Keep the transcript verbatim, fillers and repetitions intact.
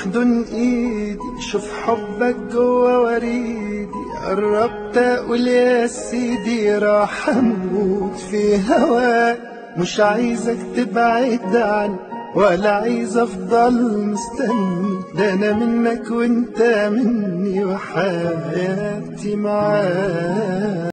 احضن ايدي، شوف حبك جوا وريدي، قربت اقول يا سيدي راح اموت في هواك. مش عايزك تبعد عني ولا عايز افضل مستني، ده انا منك وانت مني وحياتي معاك.